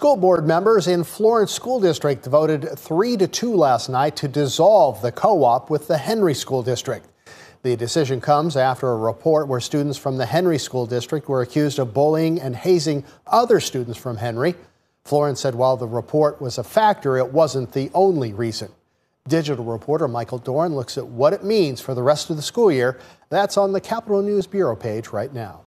School board members in Florence School District voted 3-2 last night to dissolve the co-op with the Henry School District. The decision comes after a report where students from the Henry School District were accused of bullying and hazing other students from Henry. Florence said while the report was a factor, it wasn't the only reason. Digital reporter Michael Dorn looks at what it means for the rest of the school year. That's on the Capitol News Bureau page right now.